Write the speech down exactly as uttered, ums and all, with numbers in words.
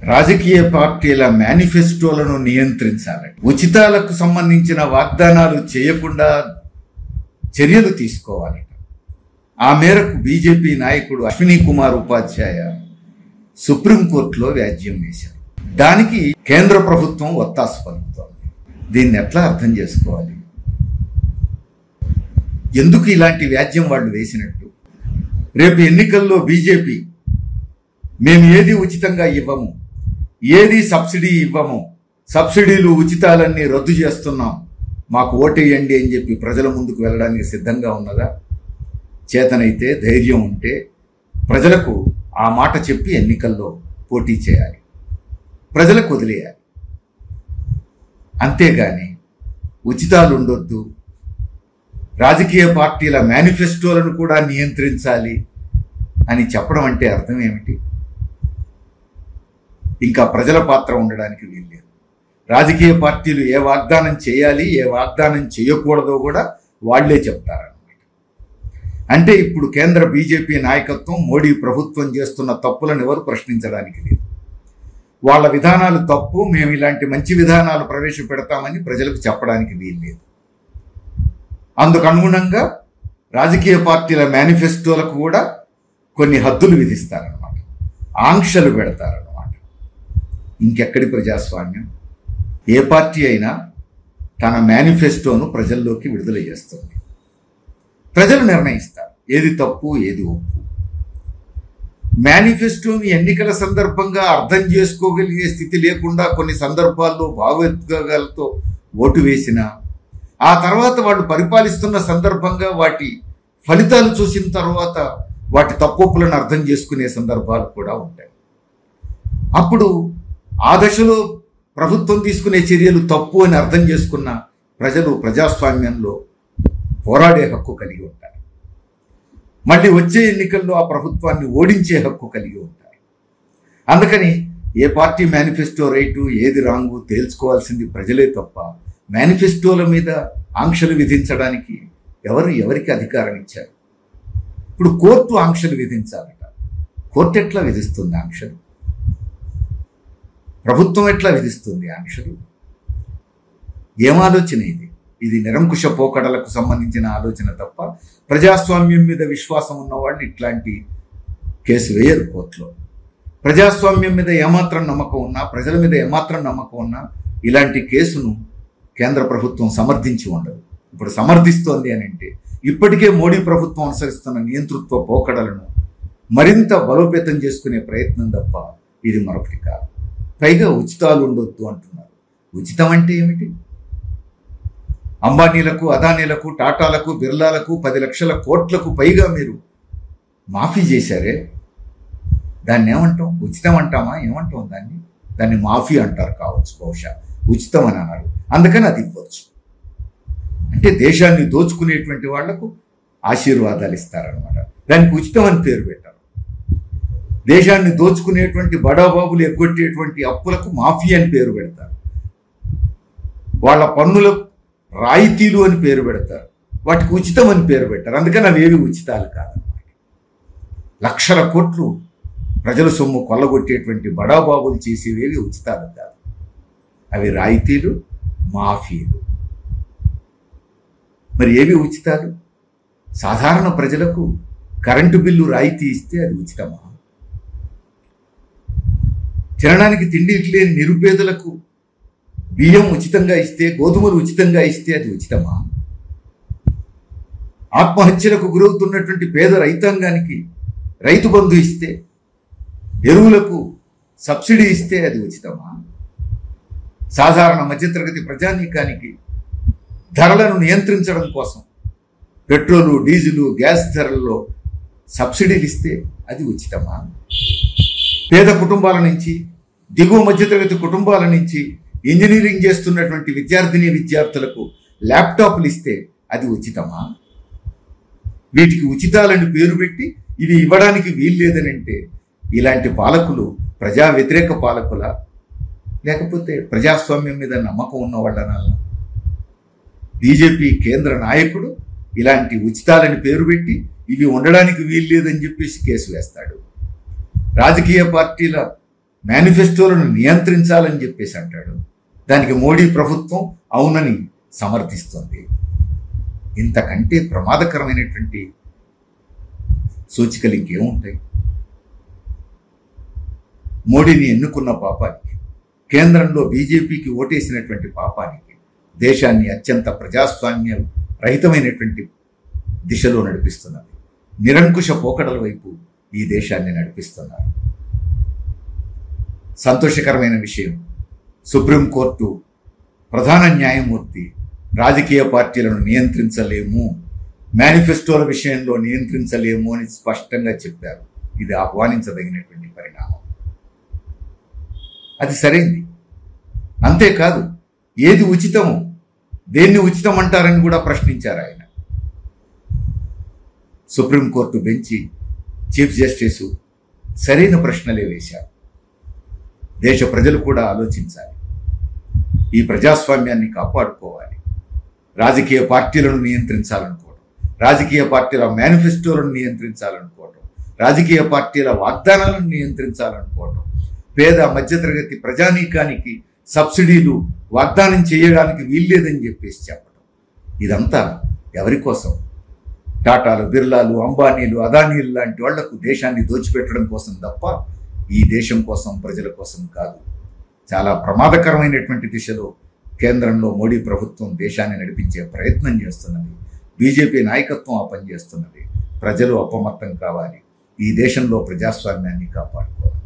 రాజకీయ పార్టీల మేనిఫెస్టోలను నియంత్రించాలి. ఉచితాలకు సంబంధించిన వాగ్దానాలు చేయకుండా చర్యలు తీసుకోవాలి. ఆ మేరకు బీజేపీ నాయకుడు అశ్విని కుమార్ ఉపాధ్యాయ సుప్రీంకోర్టులో వ్యాజ్యం వేశారు. దానికి కేంద్ర ప్రభుత్వం ఒత్తాసు పలుకుతోంది. దీన్ని ఎట్లా అర్థం చేసుకోవాలి? ఎందుకు ఇలాంటి వ్యాజ్యం వాళ్ళు వేసినట్టు? రేపు ఎన్నికల్లో బీజేపీ మేము ఏది ఉచితంగా ఇవ్వము, ఏది సబ్సిడీ ఇవ్వము, సబ్సిడీలు ఉచితాలన్నీ రద్దు చేస్తున్నాం, మాకు ఓటేయండి అని చెప్పి ప్రజల ముందుకు వెళ్ళడానికి సిద్ధంగా ఉన్నదా? చేతనైతే, ధైర్యం ఉంటే ప్రజలకు ఆ మాట చెప్పి ఎన్నికల్లో పోటీ చేయాలి, ప్రజలకు వదిలేయాలి. అంతేగాని ఉచితాలు ఉండొద్దు, రాజకీయ పార్టీల మేనిఫెస్టోలను కూడా నియంత్రించాలి అని చెప్పడం అంటే అర్థం ఏమిటి? ఇంకా ప్రజల పాత్ర ఉండడానికి వీల్లేదు. రాజకీయ పార్టీలు ఏ వాగ్దానం చేయాలి, ఏ వాగ్దానం చేయకూడదో కూడా వాళ్లే చెప్తారన్నమాట. అంటే ఇప్పుడు కేంద్ర బీజేపీ నాయకత్వం, మోడీ ప్రభుత్వం చేస్తున్న తప్పులను ఎవరు ప్రశ్నించడానికి లేదు. వాళ్ళ విధానాలు తప్పు, మేము ఇలాంటి మంచి విధానాలు ప్రవేశపెడతామని ప్రజలకు చెప్పడానికి వీల్లేదు. అందుకు అనుగుణంగా రాజకీయ పార్టీల మేనిఫెస్టోలకు కూడా కొన్ని హద్దులు విధిస్తారన్నమాట, ఆంక్షలు పెడతారన్నమాట. ఇంకెక్కడి ప్రజాస్వామ్యం? ఏ పార్టీ అయినా తన మేనిఫెస్టోను ప్రజల్లోకి విడుదల చేస్తుంది. ప్రజలు నిర్ణయిస్తారు ఏది తప్పు, ఏది ఒప్పు. మేనిఫెస్టోని ఎన్నికల సందర్భంగా అర్థం చేసుకోగలిగే స్థితి లేకుండా కొన్ని సందర్భాల్లో భావోద్వేగాలతో ఓటు వేసినా, ఆ తర్వాత వాళ్ళు పరిపాలిస్తున్న సందర్భంగా వాటి ఫలితాలు చూసిన తర్వాత వాటి తప్పులను అర్థం చేసుకునే సందర్భాలు కూడా ఉంటాయి. అప్పుడు ఆ దశలో ప్రభుత్వం తీసుకునే చర్యలు తప్పు అని అర్థం చేసుకున్న ప్రజలు ప్రజాస్వామ్యంలో పోరాడే హక్కు కలిగి ఉంటారు. మళ్ళీ వచ్చే ఎన్నికల్లో ఆ ప్రభుత్వాన్ని ఓడించే హక్కు కలిగి ఉంటారు. అందుకని ఏ పార్టీ మేనిఫెస్టో రైటు, ఏది రాంగు తేల్చుకోవాల్సింది ప్రజలే తప్ప మేనిఫెస్టోల మీద ఆంక్షలు విధించడానికి ఎవరు ఎవరికి అధికారం ఇచ్చారు? ఇప్పుడు కోర్టు ఆంక్షలు విధించాలట. కోర్టు ఎట్లా విధిస్తుంది ఆంక్షలు? ప్రభుత్వం ఎట్లా విధిస్తుంది ఆంక్షలు? ఏం ఆలోచన ఇది? ఇది నిరంకుశ పోకడలకు సంబంధించిన ఆలోచన తప్ప ప్రజాస్వామ్యం మీద విశ్వాసం ఉన్నవాళ్ళు ఇట్లాంటి కేసు వేయరు కోర్టులో. ప్రజాస్వామ్యం మీద ఏమాత్రం నమ్మకం ఉన్నా, ప్రజల మీద ఏమాత్రం నమ్మకం ఉన్నా ఇలాంటి కేసును కేంద్ర ప్రభుత్వం సమర్థించి ఉండదు. ఇప్పుడు సమర్థిస్తోంది అని అంటే ఇప్పటికే మోడీ ప్రభుత్వం అనుసరిస్తున్న నియంతృత్వ పోకడలను మరింత బలోపేతం చేసుకునే ప్రయత్నం తప్ప ఇది మరొకటి కాదు. పైగా ఉచితాలు ఉండొద్దు అంటున్నారు. ఉచితం అంటే ఏమిటి? అంబానీలకు, అదానీలకు, టాటాలకు, బిర్లాలకు పది లక్షల కోట్లకు పైగా మీరు మాఫీ చేశారే, దాన్ని ఏమంటాం? ఉచితం అంటామా? ఏమంటాం దాన్ని? దాన్ని మాఫీ అంటారు కావచ్చు, బహుశా ఉచితం అని అన్నారు. అందుకని అది ఇవ్వచ్చు. అంటే దేశాన్ని దోచుకునేటువంటి వాళ్లకు ఆశీర్వాదాలు ఇస్తారనమాట. దానికి ఉచితం అని పేరు పెట్టారు. దేశాన్ని దోచుకునేటువంటి బడాబాబులు ఎగ్గొట్టేటువంటి అప్పులకు మాఫీ అని పేరు పెడతారు. వాళ్ళ పన్నుల రాయితీలు అని పేరు పెడతారు. వాటికి ఉచితం అని పేరు పెట్టారు. అందుకని అవి ఏవి ఉచితాలు కాదన్నమాట. లక్షల కోట్లు ప్రజల సొమ్ము కొల్లగొట్టేటువంటి బడాబాబులు చేసేవేవి ఉచితాలు కాదు. అవి రాయితీలు, మాఫీలు. మరి ఏవి ఉచితాలు? సాధారణ ప్రజలకు కరెంటు బిల్లు రాయితీ ఇస్తే అది ఉచితమా? తినడానికి తిండి లేని నిరుపేదలకు బియ్యం ఉచితంగా ఇస్తే, గోధుమలు ఉచితంగా ఇస్తే అది ఉచితమా? ఆత్మహత్యలకు గురవుతున్నటువంటి పేద రైతాంగానికి రైతు బంధు ఇస్తే, ఎరువులకు సబ్సిడీ ఇస్తే అది ఉచితమా? సాధారణ మధ్యతరగతి ప్రజానీకానికి ధరలను నియంత్రించడం కోసం పెట్రోలు, డీజిలు, గ్యాస్ ధరల్లో సబ్సిడీలు ఇస్తే అది ఉచితమా? పేద కుటుంబాల నుంచి, దిగువ మధ్యతరగతి కుటుంబాల నుంచి ఇంజనీరింగ్ చేస్తున్నటువంటి విద్యార్థిని విద్యార్థులకు ల్యాప్టాప్లు ఇస్తే అది ఉచితమా? వీటికి ఉచితాలని పేరు పెట్టి ఇవి ఇవ్వడానికి వీల్లేదని అంటే ఇలాంటి పాలకులు ప్రజా వ్యతిరేక పాలకులా, లేకపోతే ప్రజాస్వామ్యం మీద నమ్మకం ఉన్న వాళ్ళనా? బీజేపీ కేంద్ర నాయకుడు ఇలాంటి ఉచితాలని పేరు పెట్టి ఇవి ఉండడానికి వీల్లేదని చెప్పేసి కేసు వేస్తాడు. రాజకీయ పార్టీల మేనిఫెస్టోలను నియంత్రించాలని చెప్పేసి అంటాడు. దానికి మోడీ ప్రభుత్వం అవునని సమర్థిస్తుంది. ఇంతకంటే ప్రమాదకరమైనటువంటి సూచికలు ఇంకేముంటాయి? మోడీని ఎన్నుకున్న పాపానికి, కేంద్రంలో బీజేపీకి ఓటేసినటువంటి పాపానికి దేశాన్ని అత్యంత ప్రజాస్వామ్య రహితమైనటువంటి దిశలో నడిపిస్తున్నది. నిరంకుశ పోకడల వైపు ఈ దేశాన్ని నడిపిస్తున్నారు. సంతోషకరమైన విషయం, సుప్రీంకోర్టు ప్రధాన న్యాయమూర్తి రాజకీయ పార్టీలను నియంత్రించలేము, మేనిఫెస్టోల విషయంలో నియంత్రించలేము అని స్పష్టంగా చెప్పారు. ఇది ఆహ్వానించదగినటువంటి పరిణామం. అది సరైంది. అంతేకాదు, ఏది ఉచితమో దేన్ని ఉచితం అంటారని కూడా ప్రశ్నించారు ఆయన. సుప్రీంకోర్టు బెంచి చీఫ్ జస్టిస్ సరైన ప్రశ్నలే వేశారు. దేశ ప్రజలు కూడా ఆలోచించాలి. ఈ ప్రజాస్వామ్యాన్ని కాపాడుకోవాలి. రాజకీయ పార్టీలను నియంత్రించాలనుకోవడం, రాజకీయ పార్టీల మేనిఫెస్టోలను నియంత్రించాలనుకోవడం, రాజకీయ పార్టీల వాగ్దానాలను నియంత్రించాలనుకోవడం, పేద మధ్యతరగతి ప్రజానీకానికి సబ్సిడీలు వాగ్దానం చేయడానికి వీల్లేదని చెప్పేసి చెప్పడం, ఇదంతా ఎవరి కోసం? టాటాలు, బిర్లాలు, అంబానీలు, అదానీలు లాంటి వాళ్లకు దేశాన్ని దోచిపెట్టడం కోసం తప్ప ఈ దేశం కోసం, ప్రజల కోసం కాదు. చాలా ప్రమాదకరమైనటువంటి దిశలో కేంద్రంలో మోడీ ప్రభుత్వం దేశాన్ని నడిపించే ప్రయత్నం చేస్తున్నది. బీజేపీ నాయకత్వం ఆ పని చేస్తున్నది. ప్రజలు అప్రమత్తం కావాలి. ఈ దేశంలో ప్రజాస్వామ్యాన్ని కాపాడుకోవాలి.